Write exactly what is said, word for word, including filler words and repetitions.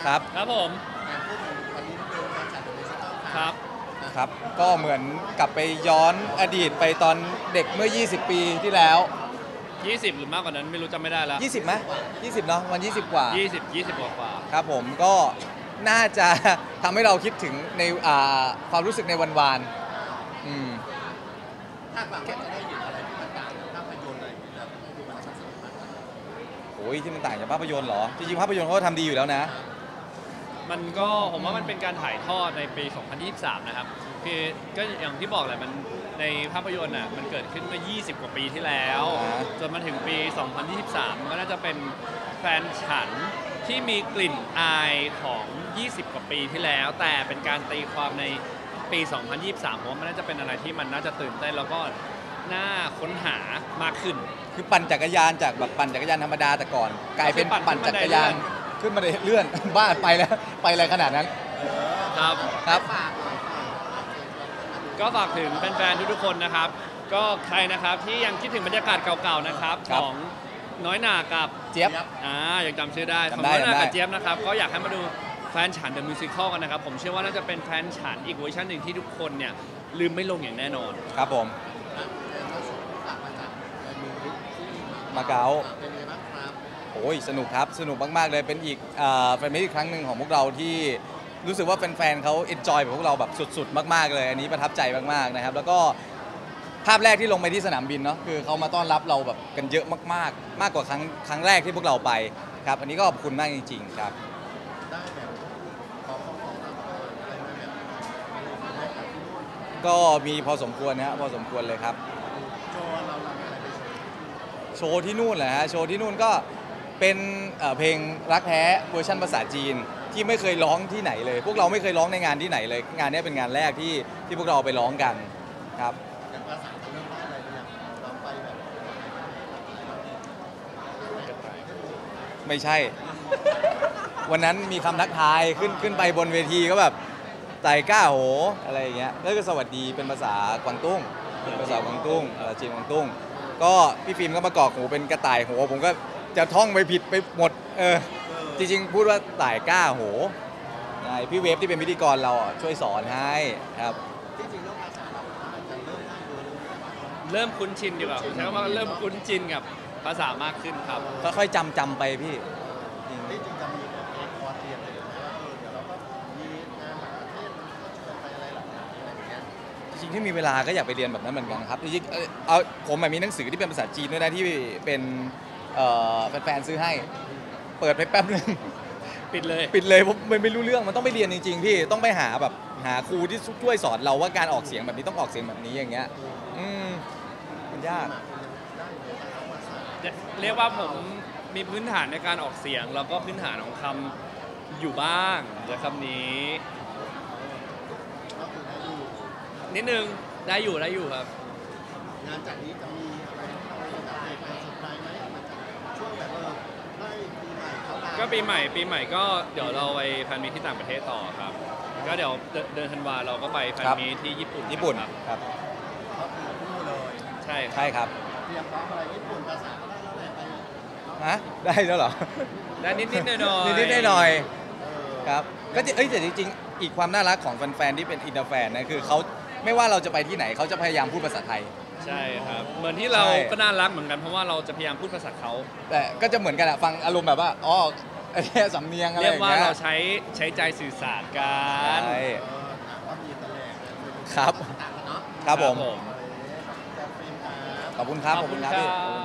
ครับครับผมพูดถึงวันนี้เป็นการจัดดิจิทัลครับครับก็เหมือนกลับไปย้อนอดีตไปตอนเด็กเมื่อยี่สิบปีที่แล้วยี่สิบหรือมากกว่านั้นไม่รู้จำไม่ได้แล้วยี่สิบไหมยี่สิบเนาะวันยี่สิบกว่ายี่สิบ ยี่สิบกว่าครับผมก็น่าจะทำให้เราคิดถึงในอ่าความรู้สึกในวันวานอืมถ้าแบบจะได้เห็นอะไรที่มันต่างจากภาพยนตร์อะไรอย่างเงี้ยแล้วดูมันชัดเจนมากโอ้ยที่มันต่างจากภาพยนตร์เหรอจริงๆภาพยนตร์เขาก็ทำดีอยู่แล้วนะมันก็ผมว่ามันเป็นการถ่ายทอดในปี สองพันยี่สิบสาม นะครับคือก็อย่างที่บอกแหละมันในภาพยนตร์อ่ะมันเกิดขึ้นเมื่อยี่สิบกว่าปีที่แล้วจนมาถึงปี สองพันยี่สิบสาม ก็น่าจะเป็นแฟนฉันที่มีกลิ่นอายของยี่สิบกว่าปีที่แล้วแต่เป็นการตีความในปี สองพันยี่สิบสาม ผมว่ามันน่าจะเป็นอะไรที่มันน่าจะตื่นเต้นแล้วก็น่าค้นหามากขึ้นคือปั่นจักรยานจากแบบปั่นจักรยานธรรมดาแต่ก่อนกลายเป็นปั่นจักรยานขึ้นมาเลื่อนบ้าไปแล้วไปอะไรขนาดนั้นครับครับก็ฝากถึงแฟนๆทุกๆคนนะครับก็ใครนะครับที่ยังคิดถึงบรรยากาศเก่าๆนะครับของน้อยหนากับเจี๊ยบอ่ายังจำชื่อได้ของน้อยหนากับเจี๊ยบนะครับก็อยากให้มาดูแฟนฉันเดอะมิวสิคอลกันนะครับผมเชื่อว่าน่าจะเป็นแฟนฉันอีกเวอร์ชันหนึ่งที่ทุกคนเนี่ยลืมไม่ลงอย่างแน่นอนครับผมมาเก๊าเป็นไงบ้างครับโอ้ยสนุกครับสนุกมากๆเลยเป็นอีกแฟนมิตรอีกครั้งหนึ่งของพวกเราที่รู้สึกว่าแฟนๆเขาเอนจอยกับพวกเราแบบสุดๆมากๆเลยอันนี้ประทับใจมากๆนะครับแล้วก็ภาพแรกที่ลงไปที่สนามบินเนาะคือเขามาต้อนรับเราแบบกันเยอะมากๆมากกว่าครั้งครั้งแรกที่พวกเราไปครับอันนี้ก็ขอบคุณมากจริงๆครับได้แบบขอของของอะไรมาแบบก็มีพอสมควรนะฮะพอสมควรเลยครับโชว์เราเราอะไรไปโชว์ที่นู่นแหละฮะโชว์ที่นู่นก็เป็นเพลงรักแท้เวอร์ชันภาษาจีนที่ไม่เคยร้องที่ไหนเลยพวกเราไม่เคยร้องในงานที่ไหนเลยงานนี้เป็นงานแรกที่ที่พวกเราไปร้องกันครับอย่างภาษาเรื่องอะไรเนี่ยเราไปแบบไม่ใช่วันนั้นมีคำทักทายขึ้นขึ้นไปบนเวทีก็แบบไต่ก้าโหอะไรอย่างเงี้ยแล้วก็สวัสดีเป็นภาษากวางตุ้งภาษากวางตุ้งภาษาจีนกวางตุ้งก็พี่ฟิล์มก็มากอกหูเป็นกระต่ายโหผมก็จะท่องไปผิดไปหมดเออจริงๆพูดว่าไต่ก้าโหใช่พี่เวฟที่เป็นพิธีกรเราช่วยสอนให้ครับจริงๆแล้วภาษาเราอาจจะเริ่มได้ดูเริ่มคุ้นชินดีกว่าใช่ว่าเริ่มคุ้นชินกับภาษามากขึ้นครับค่อยๆจำจำไปพี่จริงจริงจะมีแบบเอกคอร์เทียนอะไรอย่างเงี้ยเดี๋ยวเราก็มีงานต่างประเทศก็ชวนไปอะไรหลายอย่างอะไรอย่างเงี้ยจริงที่มีเวลาก็อยากไปเรียนแบบนั้นเหมือนกันครับจริงๆเอาผมมีหนังสือที่เป็นภาษาจีนด้วยนะที่เป็นแฟนๆซื้อให้เปิดไปแป๊บนึงปิดเลยปิดเลยผมไม่รู้เรื่องมันต้องไปเรียนจริงๆพี่ต้องไปหาแบบหาครูที่ช่วยสอนเราว่าการออกเสียงแบบนี้ต้องออกเสียงแบบนี้อย่างเงี้ยอืมมันยากเรียกว่าผมมีพื้นฐานในการออกเสียงแล้วก็พื้นฐานของคำอยู่บ้างจะคำนี้นิดนึงได้อยู่ได้อยู่ครับงานจากนี้จะมีอะไรอะไรแบบเป็นเซอร์ไพรส์ไหมมันจะช่วงแบบเออได้ปีใหม่เขาก็ปีใหม่ปีใหม่ก็เดี๋ยวเราไปแฟนมีตที่ต่างประเทศต่อครับก็เดี๋ยวเดือนธันวาเราก็ไปแฟนมีตที่ญี่ปุ่นญี่ปุ่นครับเขาคือคู่เลยใช่ใช่ครับเตรียมพร้อมอะไรญี่ปุ่นภาษาก็ได้แล้วแหละไปฮะได้แล้วเหรอได้นิดนิดหน่อยหน่อยนิดนิดหน่อยครับก็เอ้ยแต่จริงๆอีกความน่ารักของแฟนๆที่เป็นอินเตอร์แฟนนะคือเขาไม่ว่าเราจะไปที่ไหนเขาจะพยายามพูดภาษาไทยใช่ครับเหมือนที่เราก็น่ารักเหมือนกันเพราะว่าเราจะพยายามพูดภาษาเขาแต่ก็จะเหมือนกันอะฟังอารมณ์แบบว่าอ๋อไอ้สำเนียงอะไรอย่างเงี้ยเรียกว่าเราใช้ใช้ใจสื่อสารกันใช่ว่ามีตะแลงครับครับผมขอบคุณครับขอบคุณครับขอบคุณครับ